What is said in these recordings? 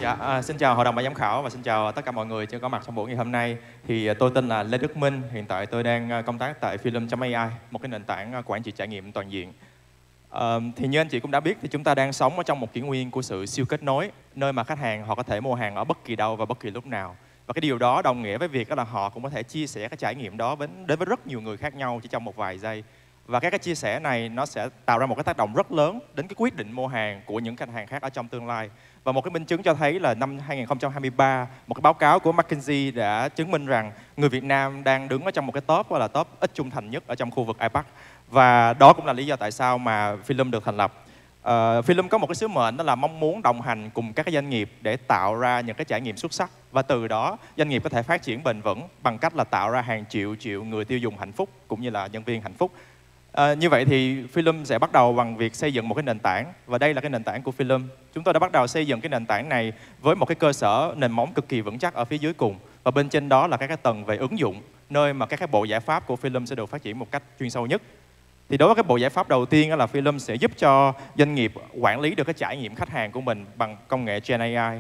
Xin chào hội đồng ban giám khảo và xin chào tất cả mọi người có mặt trong buổi ngày hôm nay. Thì tôi tên là Lê Đức Minh, hiện tại tôi đang công tác tại Philum.ai, một cái nền tảng quản trị trải nghiệm toàn diện. Thì như anh chị cũng đã biết thì chúng ta đang sống ở trong một kỷ nguyên của sự siêu kết nối, nơi mà khách hàng họ có thể mua hàng ở bất kỳ đâu và bất kỳ lúc nào. Và cái điều đó đồng nghĩa với việc đó là họ cũng có thể chia sẻ cái trải nghiệm đó đến với rất nhiều người khác nhau chỉ trong một vài giây. Và các cái chia sẻ này nó sẽ tạo ra một cái tác động rất lớn đến cái quyết định mua hàng của những khách hàng khác ở trong tương lai. Và một cái minh chứng cho thấy là năm 2023, một cái báo cáo của McKinsey đã chứng minh rằng người Việt Nam đang đứng ở trong một cái top gọi là top ít trung thành nhất ở trong khu vực APAC. Và đó cũng là lý do tại sao mà Philum được thành lập. Philum có một cái sứ mệnh đó là mong muốn đồng hành cùng các cái doanh nghiệp để tạo ra những cái trải nghiệm xuất sắc. Và từ đó doanh nghiệp có thể phát triển bền vững bằng cách là tạo ra hàng triệu người tiêu dùng hạnh phúc cũng như là nhân viên hạnh phúc. Như vậy thì Philum sẽ bắt đầu bằng việc xây dựng một cái nền tảng. Và đây là cái nền tảng của Philum. Chúng tôi đã bắt đầu xây dựng cái nền tảng này với một cái cơ sở nền móng cực kỳ vững chắc ở phía dưới cùng. Và bên trên đó là các cái tầng về ứng dụng, nơi mà các cái bộ giải pháp của Philum sẽ được phát triển một cách chuyên sâu nhất. Thì đối với cái bộ giải pháp đầu tiên là Philum sẽ giúp cho doanh nghiệp quản lý được cái trải nghiệm khách hàng của mình bằng công nghệ Gen AI.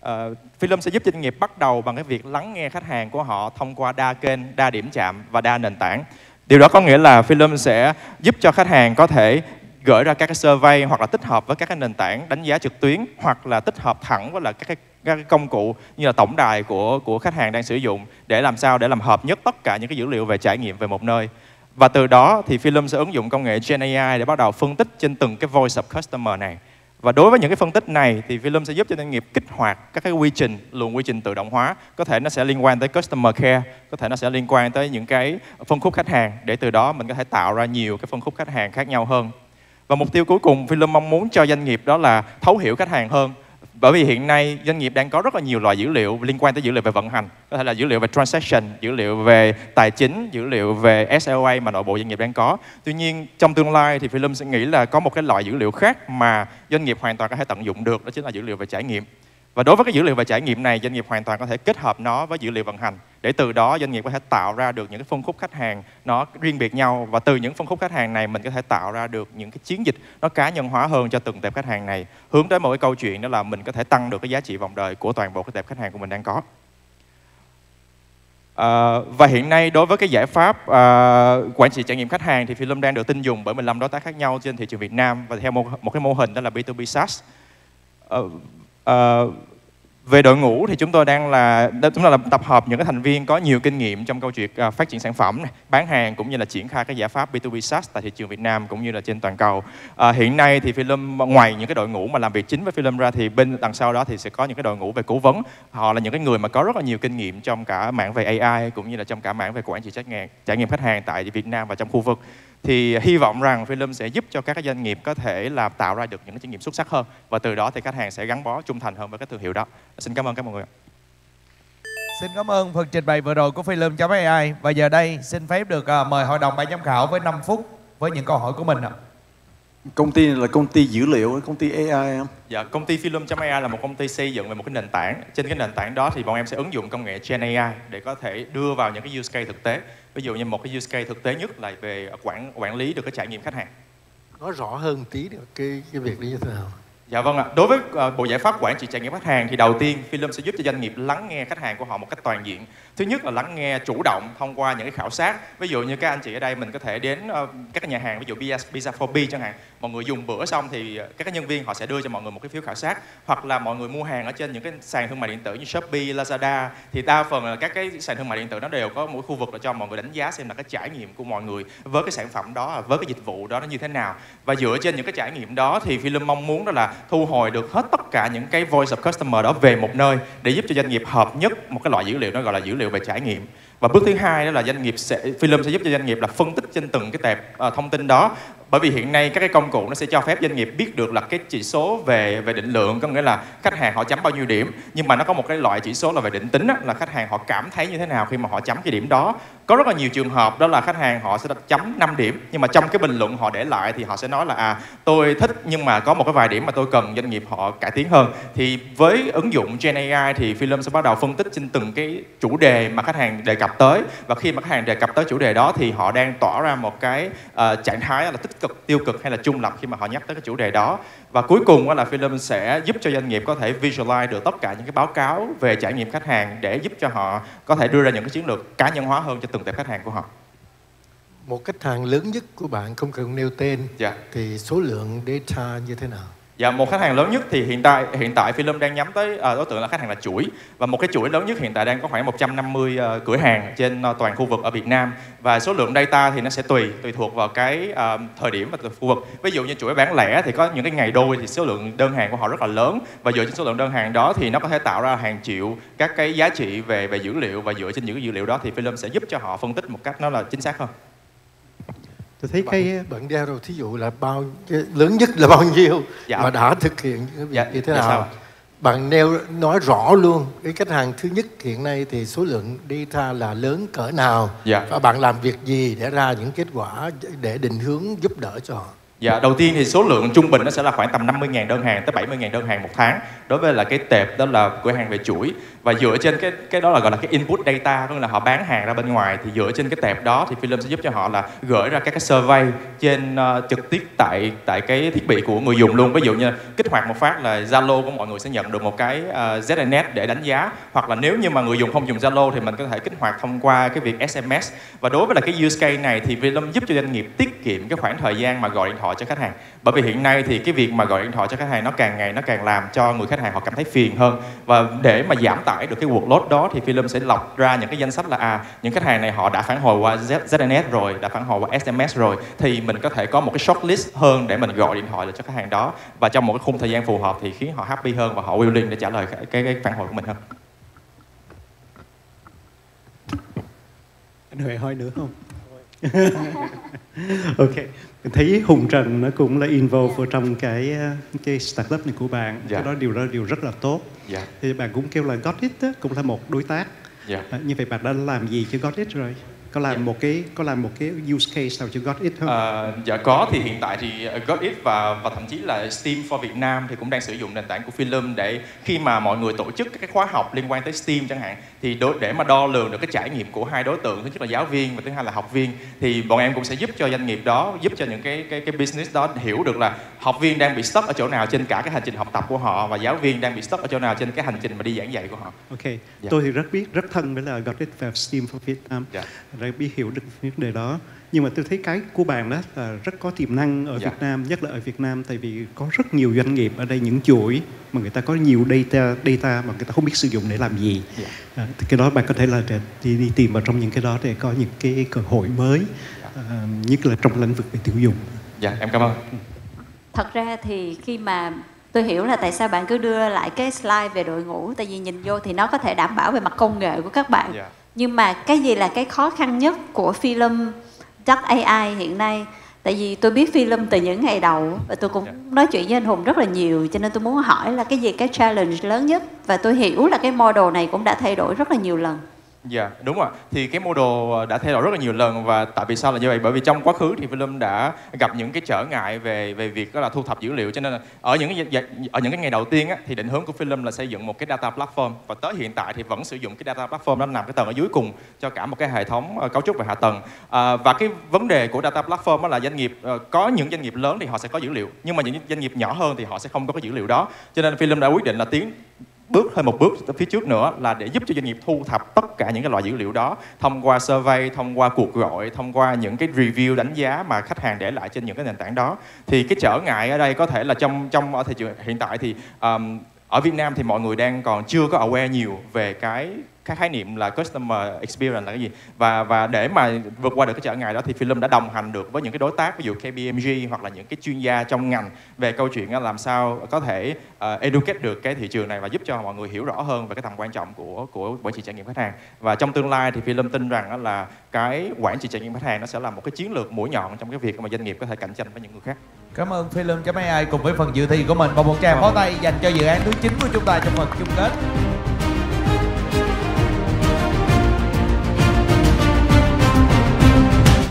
Philum sẽ giúp doanh nghiệp bắt đầu bằng cái việc lắng nghe khách hàng của họ thông qua đa kênh, đa điểm chạm và đa nền tảng. Điều đó có nghĩa là Philum sẽ giúp cho khách hàng có thể gửi ra các cái survey hoặc là tích hợp với các cái nền tảng đánh giá trực tuyến, hoặc là tích hợp thẳng với là các cái công cụ như là tổng đài của khách hàng đang sử dụng để làm sao để làm hợp nhất tất cả những cái dữ liệu về trải nghiệm về một nơi. Và từ đó thì Philum sẽ ứng dụng công nghệ Gen AI để bắt đầu phân tích trên từng cái voice of customer này. Và đối với những cái phân tích này thì Philum sẽ giúp cho doanh nghiệp kích hoạt các cái luồng quy trình tự động hóa. Có thể nó sẽ liên quan tới customer care, có thể nó sẽ liên quan tới những cái phân khúc khách hàng, để từ đó mình có thể tạo ra nhiều cái phân khúc khách hàng khác nhau hơn. Và mục tiêu cuối cùng Philum mong muốn cho doanh nghiệp đó là thấu hiểu khách hàng hơn. Bởi vì hiện nay doanh nghiệp đang có rất là nhiều loại dữ liệu liên quan tới dữ liệu về vận hành, có thể là dữ liệu về transaction, dữ liệu về tài chính, dữ liệu về SLA mà nội bộ doanh nghiệp đang có. Tuy nhiên trong tương lai thì Philum sẽ nghĩ là có một cái loại dữ liệu khác mà doanh nghiệp hoàn toàn có thể tận dụng được, đó chính là dữ liệu về trải nghiệm. Và đối với cái dữ liệu về trải nghiệm này, doanh nghiệp hoàn toàn có thể kết hợp nó với dữ liệu vận hành để từ đó doanh nghiệp có thể tạo ra được những cái phân khúc khách hàng nó riêng biệt nhau, và từ những phân khúc khách hàng này mình có thể tạo ra được những cái chiến dịch nó cá nhân hóa hơn cho từng tệp khách hàng này, hướng tới một cái câu chuyện đó là mình có thể tăng được cái giá trị vòng đời của toàn bộ cái tệp khách hàng của mình đang có. Và hiện nay đối với cái giải pháp quản trị trải nghiệm khách hàng thì Philum đang được tin dùng bởi 15 đối tác khác nhau trên thị trường Việt Nam, và theo một cái mô hình đó là B2B SaaS. Về đội ngũ thì chúng tôi đang là tập hợp những cái thành viên có nhiều kinh nghiệm trong câu chuyện phát triển sản phẩm, bán hàng cũng như là triển khai cái giải pháp B2B SaaS tại thị trường Việt Nam cũng như là trên toàn cầu. Hiện nay thì Philum ngoài những cái đội ngũ mà làm việc chính với Philum ra thì bên đằng sau đó thì sẽ có những cái đội ngũ về cố vấn. Họ là những cái người mà có rất là nhiều kinh nghiệm trong cả mảng về AI cũng như là trong cả mảng về quản trị trải nghiệm khách hàng tại Việt Nam và trong khu vực. Thì hy vọng rằng Philum sẽ giúp cho các doanh nghiệp có thể là tạo ra được những cái trải nghiệm xuất sắc hơn, và từ đó thì khách hàng sẽ gắn bó trung thành hơn với cái thương hiệu đó. Xin cảm ơn các mọi người. Xin cảm ơn phần trình bày vừa rồi của Philum.ai. Và giờ đây xin phép được mời hội đồng ban giám khảo với 5 phút với những câu hỏi của mình ạ. Công ty này là công ty dữ liệu, công ty AI không? Dạ, công ty Philum.ai là một công ty xây dựng về một cái nền tảng. Trên cái nền tảng đó thì bọn em sẽ ứng dụng công nghệ Gen AI để có thể đưa vào những cái use case thực tế. Ví dụ như một cái use case thực tế nhất là về quản lý được cái trải nghiệm khách hàng. Nói rõ hơn tí được cái việc này như thế nào? Dạ vâng ạ. Đối với bộ giải pháp quản trị trải nghiệm khách hàng thì đầu tiên Philum sẽ giúp cho doanh nghiệp lắng nghe khách hàng của họ một cách toàn diện. Thứ nhất là lắng nghe chủ động thông qua những cái khảo sát. Ví dụ như các anh chị ở đây mình có thể đến các cái nhà hàng, ví dụ Pizza for B chẳng hạn. Mọi người dùng bữa xong thì các cái nhân viên họ sẽ đưa cho mọi người một cái phiếu khảo sát. Hoặc là mọi người mua hàng ở trên những cái sàn thương mại điện tử như Shopee, Lazada, thì đa phần là các cái sàn thương mại điện tử nó đều có một khu vực để cho mọi người đánh giá xem là cái trải nghiệm của mọi người với cái sản phẩm đó, với cái dịch vụ đó nó như thế nào. Và dựa trên những cái trải nghiệm đó thì Philum mong muốn đó là thu hồi được hết tất cả những cái voice of customer đó về một nơi để giúp cho doanh nghiệp hợp nhất một cái loại dữ liệu nó gọi là dữ liệu về trải nghiệm. Và bước thứ hai đó là Philum sẽ giúp cho doanh nghiệp là phân tích trên từng cái tệp thông tin đó. Bởi vì hiện nay các cái công cụ nó sẽ cho phép doanh nghiệp biết được là cái chỉ số về định lượng, có nghĩa là khách hàng họ chấm bao nhiêu điểm, nhưng mà nó có một cái loại chỉ số là về định tính, là khách hàng họ cảm thấy như thế nào khi mà họ chấm cái điểm đó. Có rất là nhiều trường hợp đó là khách hàng họ sẽ chấm 5 điểm, nhưng mà trong cái bình luận họ để lại thì họ sẽ nói là tôi thích nhưng mà có một cái vài điểm mà tôi cần doanh nghiệp họ cải tiến hơn. Thì với ứng dụng Gen AI thì Philum sẽ bắt đầu phân tích trên từng cái chủ đề mà khách hàng đề cập tới, và khi mà khách hàng đề cập tới chủ đề đó thì họ đang tỏ ra một cái trạng thái là tích tích cực, tiêu cực hay là trung lập khi mà họ nhắc tới cái chủ đề đó. Và cuối cùng là Philum sẽ giúp cho doanh nghiệp có thể visualize được tất cả những cái báo cáo về trải nghiệm khách hàng để giúp cho họ có thể đưa ra những cái chiến lược cá nhân hóa hơn cho từng tệp khách hàng của họ. Một khách hàng lớn nhất của bạn không cần nêu tên, Dạ. thì số lượng data như thế nào? Dạ, một khách hàng lớn nhất thì hiện tại Philum đang nhắm tới đối tượng là khách hàng là chuỗi, và một cái chuỗi lớn nhất hiện tại đang có khoảng 150 cửa hàng trên toàn khu vực ở Việt Nam, và số lượng data thì nó sẽ tùy thuộc vào cái thời điểm và khu vực. Ví dụ như chuỗi bán lẻ thì có những cái ngày đôi thì số lượng đơn hàng của họ rất là lớn, và dựa trên số lượng đơn hàng đó thì nó có thể tạo ra hàng triệu các cái giá trị về dữ liệu, và dựa trên những cái dữ liệu đó thì Philum sẽ giúp cho họ phân tích một cách nó là chính xác hơn. Tôi thấy bạn đeo rồi, thí dụ là lớn nhất là bao nhiêu, dạ. mà đã thực hiện những cái việc như thế nào? Sao? Bạn nói rõ luôn cái khách hàng thứ nhất hiện nay thì số lượng data là lớn cỡ nào, dạ. và bạn làm việc gì để ra những kết quả để định hướng giúp đỡ cho họ? Dạ, đầu tiên thì số lượng trung bình nó sẽ là khoảng tầm 50.000 đơn hàng tới 70.000 đơn hàng một tháng đối với là cái tệp đó là cửa hàng về chuỗi. Và dựa trên cái đó là gọi là cái input data, tức là họ bán hàng ra bên ngoài, thì dựa trên cái tệp đó thì Philum sẽ giúp cho họ là gửi ra các cái survey trên trực tiếp tại cái thiết bị của người dùng luôn. Ví dụ như kích hoạt một phát là Zalo của mọi người sẽ nhận được một cái ZNet để đánh giá, hoặc là nếu như mà người dùng không dùng Zalo thì mình có thể kích hoạt thông qua cái việc SMS. Và đối với là cái use case này thì Philum giúp cho doanh nghiệp tiết kiệm cái khoảng thời gian mà gọi điện thoại cho khách hàng, bởi vì hiện nay thì cái việc mà gọi điện thoại cho khách hàng nó càng ngày nó càng làm cho người khách hàng họ cảm thấy phiền hơn. Và để mà giảm tải được cái workload đó thì Philum sẽ lọc ra những cái danh sách là những khách hàng này họ đã phản hồi qua ZNet rồi, đã phản hồi qua SMS rồi, thì mình có thể có một cái shortlist hơn để mình gọi điện thoại cho khách hàng đó, và trong một cái khung thời gian phù hợp thì khiến họ happy hơn và họ willing để trả lời cái phản hồi của mình hơn. anh Huệ hỏi nữa không? Ok, mình thấy Hùng Trần nó cũng là involve vào trong cái startup này của bạn. Dạ. Cái đó điều rất là tốt. Dạ. Thì bạn cũng kêu là Gotit cũng là một đối tác. Dạ. Như vậy bạn đã làm gì cho Gotit rồi? Có làm một cái use case nào cho Gotit không? Dạ có, thì hiện tại thì Gotit và thậm chí là Steam for Việt Nam thì cũng đang sử dụng nền tảng của Philum để khi mà mọi người tổ chức các khóa học liên quan tới Steam chẳng hạn, thì để mà đo lường được cái trải nghiệm của hai đối tượng, thứ nhất là giáo viên và thứ hai là học viên, thì bọn em cũng sẽ giúp cho doanh nghiệp đó, giúp cho những cái business đó hiểu được là học viên đang bị stuck ở chỗ nào trên cả cái hành trình học tập của họ, và giáo viên đang bị stuck ở chỗ nào trên cái hành trình mà đi giảng dạy của họ. Ok, Dạ. tôi thì rất thân với là Gotit và Steam for Việt Nam. Dạ. Rất biết hiểu được vấn đề đó. Nhưng mà tôi thấy cái của bạn đó là rất có tiềm năng ở Dạ. Việt Nam, nhất là ở Việt Nam, tại vì có rất nhiều doanh nghiệp ở đây, những chuỗi mà người ta có nhiều data mà người ta không biết sử dụng để làm gì. Dạ. Thì cái đó bạn có thể là đi tìm vào trong những cái đó để có những cái cơ hội mới, nhất là trong lĩnh vực về tiêu dùng. Dạ, em cảm ơn. Thật ra thì khi mà tôi hiểu là tại sao bạn cứ đưa lại cái slide về đội ngũ, tại vì nhìn vô thì nó có thể đảm bảo về mặt công nghệ của các bạn. Dạ. Nhưng mà cái gì là cái khó khăn nhất của Philum AI hiện nay? Tại vì tôi biết Philum từ những ngày đầu và tôi cũng nói chuyện với anh Hùng rất là nhiều, cho nên tôi muốn hỏi là cái gì cái challenge lớn nhất, và tôi hiểu là cái model này cũng đã thay đổi rất là nhiều lần. Dạ, đúng rồi. Thì cái model đã thay đổi rất là nhiều lần, và tại vì sao là như vậy? Bởi vì trong quá khứ thì Philum đã gặp những cái trở ngại về việc đó là thu thập dữ liệu, cho nên là ở những cái ngày đầu tiên á, thì định hướng của Philum là xây dựng một cái data platform, và tới hiện tại thì vẫn sử dụng cái data platform đó nằm cái tầng ở dưới cùng cho cả một cái hệ thống cấu trúc về hạ tầng. Và cái vấn đề của data platform đó là doanh nghiệp có những doanh nghiệp lớn thì họ sẽ có dữ liệu, nhưng mà những doanh nghiệp nhỏ hơn thì họ sẽ không có cái dữ liệu đó. Cho nên Philum đã quyết định là tiến thêm một bước phía trước nữa là để giúp cho doanh nghiệp thu thập tất cả những cái loại dữ liệu đó thông qua survey, thông qua cuộc gọi, thông qua những cái review đánh giá mà khách hàng để lại trên những cái nền tảng đó. Thì cái trở ngại ở đây có thể là trong ở thị trường hiện tại thì ở Việt Nam thì mọi người đang còn chưa có aware nhiều về cái khái niệm là customer experience là cái gì, và để mà vượt qua được cái trở ngại đó thì Philum đã đồng hành được với những cái đối tác ví dụ KPMG hoặc là những cái chuyên gia trong ngành về câu chuyện làm sao có thể educate được cái thị trường này và giúp cho mọi người hiểu rõ hơn về cái tầm quan trọng của quản trị trải nghiệm khách hàng. Và trong tương lai thì Philum tin rằng là cái quản trị trải nghiệm khách hàng nó sẽ là một cái chiến lược mũi nhọn trong cái việc mà doanh nghiệp có thể cạnh tranh với những người khác. Cảm ơn Philum.ai cùng với phần dự thi của mình, và một tràng pháo tay dành cho dự án thứ 9 của chúng ta trong phần chung kết.